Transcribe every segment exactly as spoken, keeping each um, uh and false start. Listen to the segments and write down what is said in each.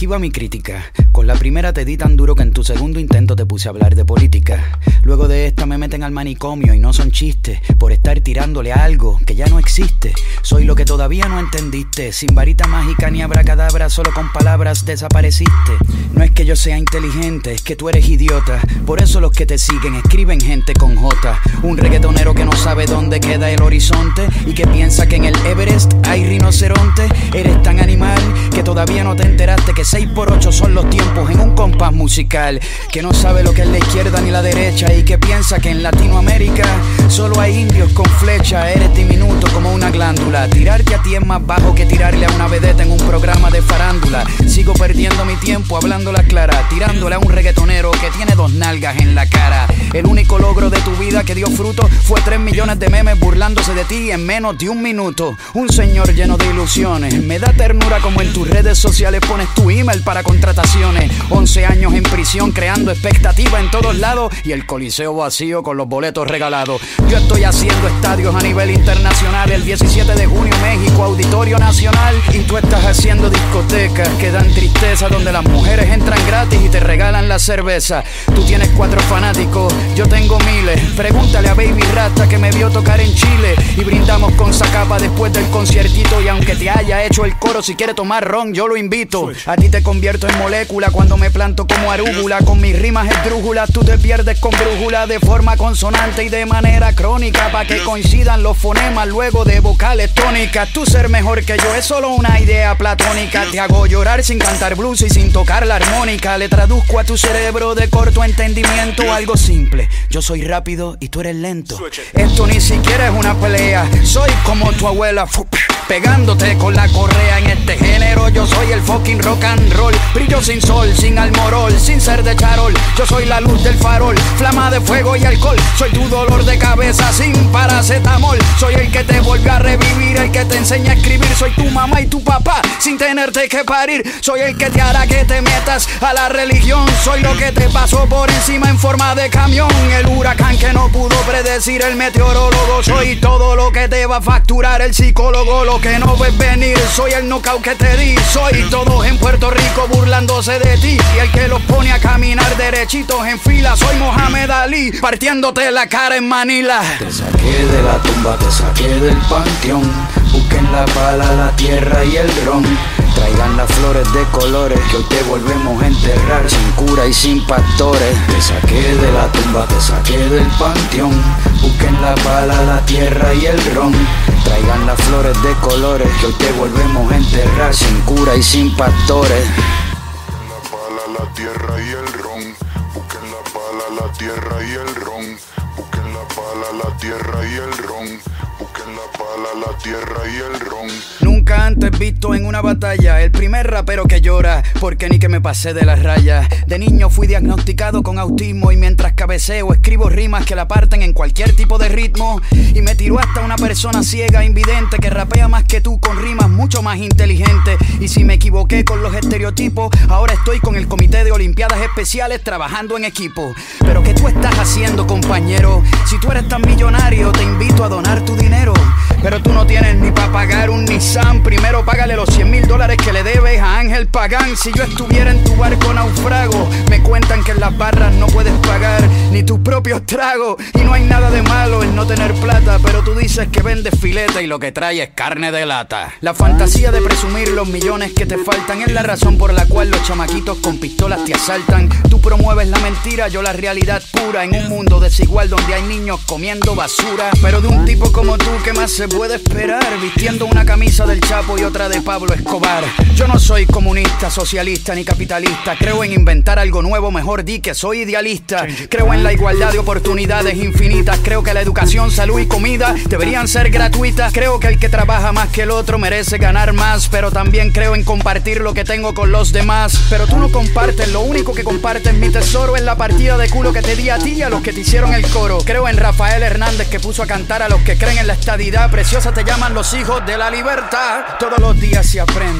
va mi crítica. Con la primera te di tan duro que en tu segundo intento te puse a hablar de política. Luego de esta me meten al manicomio y no son chistes, por estar tirándole a algo que ya no existe. Soy lo que todavía no entendiste, sin varita mágica ni abracadabra, solo con palabras desapareciste. No es que yo sea inteligente, es que tú eres idiota. Por eso los que te siguen escriben gente con J. Un reggaetonero que no sabe dónde queda el horizonte y que piensa que en el Everest hay rinoceronte. Eres tan animal que todavía no te enteraste que seis por ocho son los tiempos en un compás musical. Que no sabe lo que es la izquierda ni la derecha y que piensa que en Latinoamérica solo hay indios con flecha. Eres diminuto como una glándula. Tirarte a ti es más bajo que tirarle a una vedette en un programa de farándula. Sigo perdiendo mi tiempo hablando la clara, tirándole a un reggaetonero que tiene dos nalgas en la cara. El único logro de tu vida que dio fruto fue tres millones de memes burlándose de ti en menos de un minuto. Un señor lleno de ilusiones. Me da ternura como en tus redes sociales pones tu email para contrataciones. once años en prisión creando expectativa en todos lados y el coliseo vacío con los boletos regalados. Yo estoy haciendo estadios a nivel internacional. El diecisiete de junio México, Auditorio Nacional. Y tú estás haciendo discotecas que dan tristeza, donde las mujeres entran gratis y te regalan la cerveza. Tú tienes cuatro fanáticos, yo tengo miles. Pregúntale a Baby Rasta que me vio tocar en Chile. Y brindamos con Zacapa después del conciertito. Y aunque te haya hecho el coro, si quiere tomar ron yo lo invito. A ti te convierto en molécula cuando me planto como arúgula. Con mis rimas esdrújulas tú te pierdes con brújula, de forma consonante y de manera crónica, pa' que coincidan los fonemas luego de vocales tónicas. Tú ser mejor que yo es solo una idea platónica. Te hago llorar sin cantar blues y sin tocar la armónica. Le traduzco a tu cerebro de corto entendimiento algo simple: yo soy rápido y tú eres lento. Esto ni siquiera es una pelea. Soy como tu abuela, pegándote con la correa. En este género yo soy el fucking rock and roll. Brillo sin sol, sin almorol, sin ser de charol. Yo soy la luz del farol, flama de fuego y alcohol. Soy tu dolor de cabeza sin paracetamol. Soy el que te vuelve a revivir, el que te enseña a escribir. Soy tu mamá y tu papá sin tenerte que parir. Soy el que te hará que te metas a la religión. Soy lo que te pasó por encima en forma de camión. El huracán que no pudo predecir el meteorólogo. Soy todo lo que te va a facturar el psicólogo. Lo que no ves venir, soy el knockout que te di. Soy todos en Puerto Rico burlándose de ti y el que los pone a caminar derechitos en fila. Soy Mohamed Ali partiéndote la cara en Manila. Te saqué de la tumba, te saqué del panteón. Busquen la pala, la tierra y el ron. Traigan las flores de colores que hoy te volvemos a enterrar sin cura y sin pastores. Te saqué de la tumba, te saqué del panteón. Busquen la pala, la tierra y el ron. Traigan las flores de colores que hoy te volvemos a enterrar sin cura y sin pastores. Busquen la pala, la tierra y el ron. Busquen la pala, la tierra y el ron. Busquen la pala, la tierra y el ron. Busquen la pala, la tierra y el ron. Nunca antes visto en una batalla el primer rapero que llora porque ni que me pasé de las rayas. De niño fui diagnosticado con autismo y mientras cabeceo escribo rimas que la parten en cualquier tipo de ritmo. Y me tiró hasta una persona ciega, invidente, que rapea más que tú con rimas mucho más inteligentes. Y si me equivoqué con los estereotipos, ahora estoy con el comité de olimpiadas especiales trabajando en equipo. Pero ¿qué tú estás haciendo, compañero? Si tú eres tan millonario te invito a donar tu dinero. Pero tú no tienes ni para pagar un Nissan. Primero págale los cien mil dólares que le debes a Ángel Pagán. Si yo estuviera en tu barco naufrago, me cuentan que en las barras no puedes pagar ni tus propios tragos. Y no hay nada de malo en no tener plata, pero tú dices que vendes fileta y lo que trae es carne de lata. La fantasía de presumir los millones que te faltan es la razón por la cual los chamaquitos con pistolas te asaltan. Tú promueves la mentira, yo la realidad pura. En un mundo desigual donde hay niños comiendo basura. Pero de un tipo como tú, ¿qué más se puede esperar? Vistiendo una camisa del Chapo y otra de Pablo Escobar. Yo no soy comunista, socialista ni capitalista. Creo en inventar algo nuevo, mejor di que soy idealista. Creo en la igualdad de oportunidades infinitas. Creo que la educación, salud y comida deberían ser gratuitas. Creo que el que trabaja más que el otro merece ganar más. Pero también creo en compartir lo que tengo con los demás. Pero tú no compartes, lo único que compartes mi tesoro es la partida de culo que te di a ti y a los que te hicieron el coro. Creo en Rafael Hernández que puso a cantar a los que creen en la estadidad. Preciosa te llaman los hijos de la libertad. Todos los días se aprende,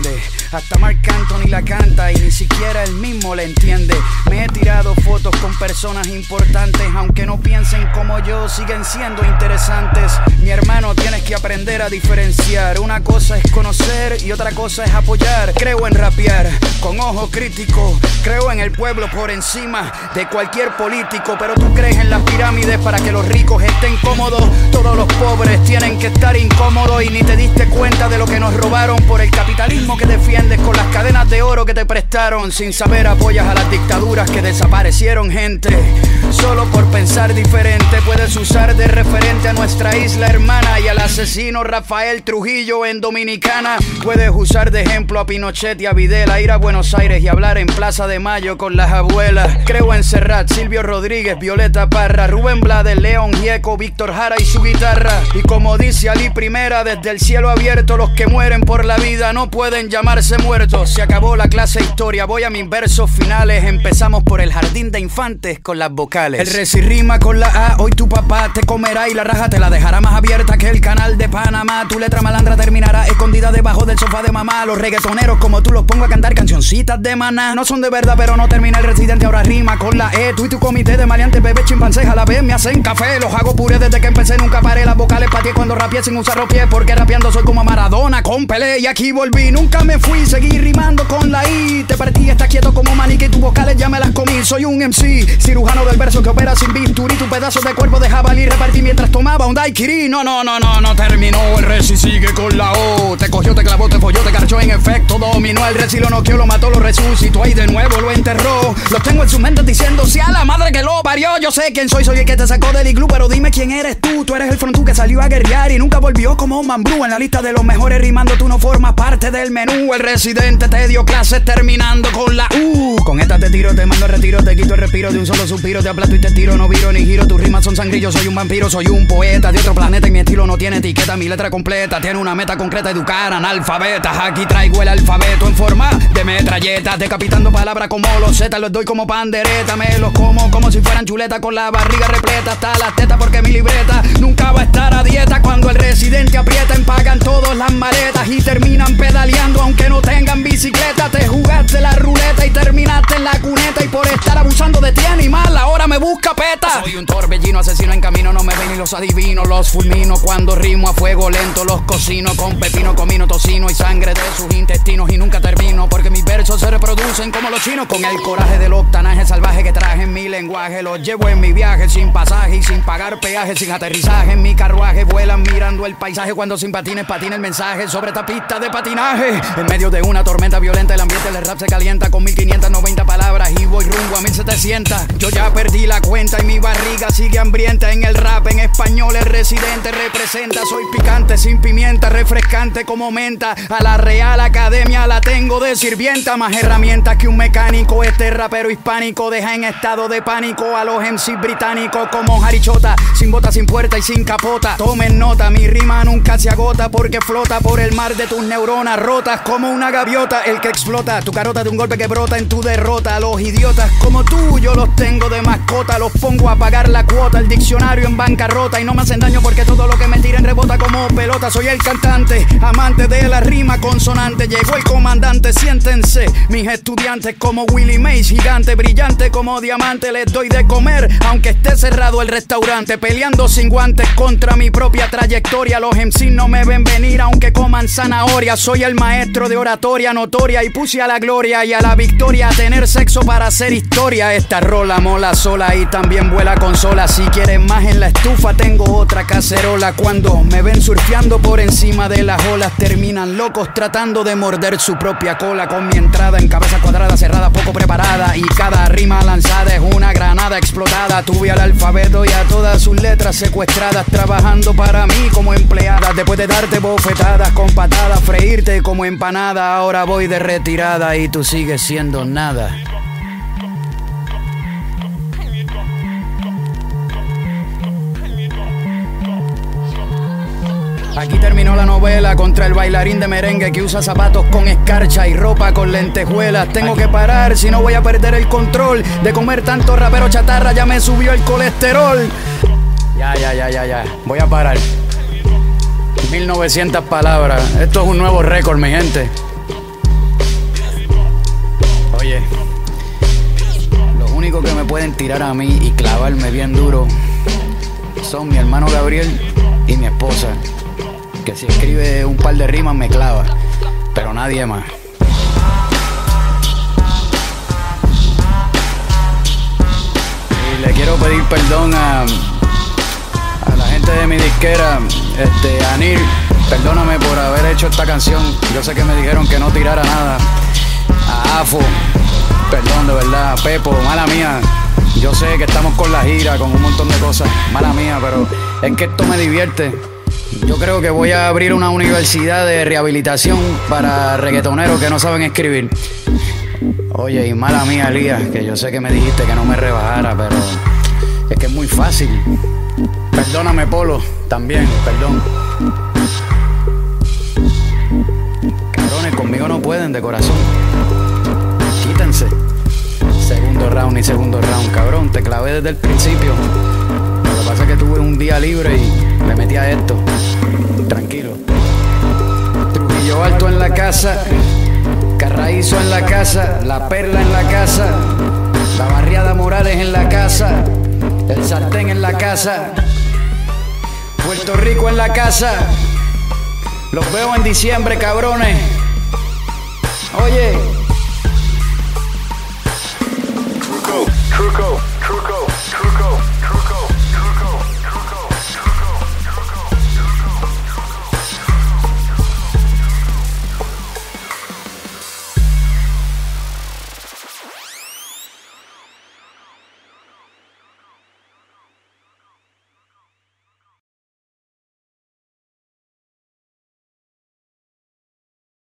Hasta Marc Anthony la canta y ni siquiera él mismo la entiende. Me he tirado fotos con personas importantes, aunque no piensen como yo, siguen siendo interesantes. Mi hermano, tienes que aprender a diferenciar. Una cosa es conocer y otra cosa es apoyar. Creo en rapear con ojo crítico, creo en el pueblo por encima de cualquier político. Pero tú crees en las pirámides para que los ricos estén cómodos. Todos los pobres tienen que estar incómodos y ni te diste cuenta de lo que nos robaron por el capitalismo que defiendes con las cadenas de oro que te prestaron. Sin saber apoyas a las dictaduras que desaparecieron gente. Solo por pensar diferente puedes usar de referente a nuestra isla hermana y al asesino Rafael Trujillo en Dominicana. Puedes usar de ejemplo a Pinochet y a Videla, ir a Buenos Aires y hablar en Plaza de Mayo con las abuelas. Creo en Serrat, Silvio Rodríguez, Violeta Parra, Rubén Blades, León Gieco, Víctor Jara y su guitarra. Y como dice Ali Primera, desde el cielo abierto, los que mueren por la vida no pueden llamarse muertos. Se acabó la clase de historia, voy a mis versos finales. Empezamos por el jardín de infantes con las vocales. El reci rima con la A, hoy tu papá te comerá y la raja te la dejará más abierta que el canal de Panamá. Tu letra malandra terminará escondida debajo del sofá de mamá. Los reggaetoneros como tú los pongo a cantar cancioncitas de Maná. No son de verdad pero no termina el residente, ahora rima con la E. Tú y tu comité de maleantes, bebés chimpancés a la vez me hacen café. Los hago puré desde que empecé, nunca paré. Las vocales pateé cuando rapeé sin usar los pies, porque rapeando soy como Maradona con Pelé. Y aquí volví, nunca me fui, seguí rimando con la I. Te partí, estás quieto como maniquí, tus vocales ya me las comí. Soy un M C, cirujano del verso que opera sin bisturí. Tu pedazo de cuerpo de jabalí repartí mientras tomaba un daiquiri. No, no, no, no, no terminó. El reci sigue con la O. Te cogió, te clavó, te folló, te garchó, en efecto dominó. El reci lo noqueó, lo mató, lo resucitó y de nuevo lo enterró. Los tengo en sus mentes diciendo, si a la madre que lo parió. Yo sé quién soy, soy el que te sacó del iglú, pero dime quién eres tú. Tú eres el frontú que salió a guerrear y nunca volvió como un mambrú. En la lista de los mejores rimando tú no formas parte del menú. El residente te dio clases terminando con la U. Con esta te tiro, te mando al retiro, te quito el respiro de un solo suspiro. Te aplasto y te tiro, no viro ni giro. Tus rimas son sangrillos, soy un vampiro, soy un poeta de otro planeta y mi estilo no tiene etiqueta. Mi letra completa tiene una meta concreta, educar analfabetas. Aquí traigo el alfabeto en forma de metralleta, decapitando palabras como los Z, los doy como pandereta. Me los como como si fueran chuletas con la barriga repleta hasta las tetas, porque mi libreta nunca va a estar a dieta. Cuando el residente aprieta, empagan todas las maletas y terminan pedaleando aunque no tengan bicicleta. Te jugaste la ruleta y terminaste en la cuneta, y por estar abusando de ti animal ahora me busca peta. Soy un torbellino asesino en camino, no me ven ni los adivinos. Los fulmino cuando rimo a fuego lento, los cocino con pepino, comino, tocino y sangre de sus intestinos. Y nunca termino porque mis versos se reproducen como los chinos. Con el coraje del octanaje salvaje que traje en mi lenguaje, los llevo en mi viaje sin pasaje y sin pagar peaje, sin aterrizaje en mi carruaje. Vuelan mirando el paisaje cuando sin patines patina el mensaje sobre esta pista de patinaje. En medio de una tormenta violenta el ambiente del rap se calienta con mil quinientas noventa palabras y voy rumbo a mil setecientas. Yo ya perdí la cuenta y mi barriga sigue hambrienta. En el rap en español el residente representa. Soy picante sin pimienta, refrescante como menta. A la Real Academia la tengo de sirvienta. Más herramientas que un mecánico, este rapero hispánico deja en estado de pánico a los M C británicos como Harichota. Sin bota, sin puerta y sin capota. Tomen nota, mi rima nunca se agota porque flota por el mar de tus neuronas rotas como una gaviota. El que explota tu carota de un golpe que brota en tu derrota. A los idiotas como tú yo los tengo de mascota, los pongo a pagar la cuota. El diccionario en bancarrota y no me hacen daño porque todo lo que me tiren rebota como pelota. Soy el cantante, amante de la rima consonante. Llegó el comandante, siéntense mis estudiantes como Willie Mays, gigante, brillante como diamante. Les doy de comer aunque esté cerrado el restaurante, peleando sin guantes contra mi propia trayectoria. Los M C no me ven venir aunque coman zanahoria. Soy el maestro de oratoria notoria y puse a la gloria y a la victoria a tener sexo para hacer historia. Esta rola mola sola y también vuela consola. Si quieres más en la estufa tengo otra cacerola. Cuando me ven surfeando por encima de las olas terminan locos tratando de morder su propia cola. Con mi entrada en cabeza cuadrada, cerrada, poco preparada, y cada rima lanzada es una granada explotada. Tuve al alfabeto y a todas sus letras secuestradas, trabajando para mí como empleada. Después de darte bofetadas con patadas, freírte como empanada, ahora voy de retirada y tú sigues siendo nada. Aquí terminó la novela contra el bailarín de merengue que usa zapatos con escarcha y ropa con lentejuelas. Tengo que parar si no voy a perder el control de comer tanto rapero chatarra, ya me subió el colesterol. Ya, ya, ya, ya, ya, voy a parar. mil novecientas palabras, esto es un nuevo récord, mi gente. Oye, los únicos que me pueden tirar a mí y clavarme bien duro son mi hermano Gabriel y mi esposa, que si escribe un par de rimas me clava, pero nadie más. Y le quiero pedir perdón a, a la gente de mi disquera, este, Anil, perdóname por haber hecho esta canción. Yo sé que me dijeron que no tirara nada. A Afo, perdón de verdad. A Pepo, mala mía. Yo sé que estamos con la gira, con un montón de cosas, mala mía, pero es que esto me divierte. Yo creo que voy a abrir una universidad de rehabilitación para reggaetoneros que no saben escribir. Oye, y mala mía, Elías, que yo sé que me dijiste que no me rebajara, pero es que es muy fácil. Perdóname, Polo, también, perdón. Cabrones, conmigo no pueden, de corazón. Quítense. Segundo round y segundo round, cabrón, te clavé desde el principio. Lo que pasa es que tuve un día libre y le metí a esto. Tranquilo. Trujillo Alto en la casa, Carraízo en la casa, La Perla en la casa, La Barriada Morales en la casa, El Sartén en la casa, Puerto Rico en la casa. Los veo en diciembre, cabrones. Oye. Truco, truco, truco, truco.